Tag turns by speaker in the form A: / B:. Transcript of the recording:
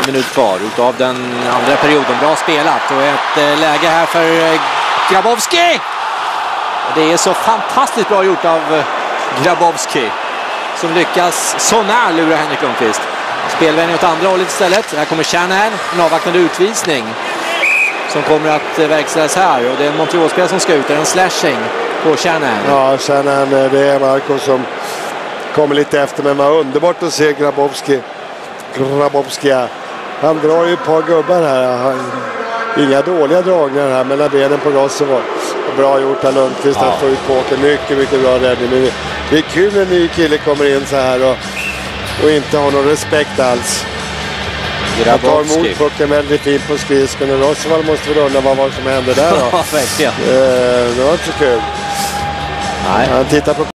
A: minut kvar utav den andra perioden. Bra spelat och ett läge här för Grabovski. Det är så fantastiskt bra gjort av Grabovski som lyckas så när lura Henrik Lundqvist. Spelvändning åt andra hållet istället. Här kommer Shanahan, en avvaktande utvisning som kommer att verkställas här. Och det är en Montreal-spelare som ska ut. Det är en slashing på Shanahan.
B: Ja, Shanahan, det är Marco som kommer lite efter. Men det var underbart att se Grabovski. Han drar ju ett par gubbar här. Inga dåliga dragningar här mellan benen på gasen. Var bra gjort av Lundqvist att få ut påken. Mycket bra räddning. Det är kul när en ny kille kommer in så här och inte har någon respekt alls. Han tar emot pucken väldigt fint på skridskan och Roswell måste väl undra vad som hände där då.
A: Ja, verkligen.
B: Det var inte så kul.
A: Nej.
B: Han tittar på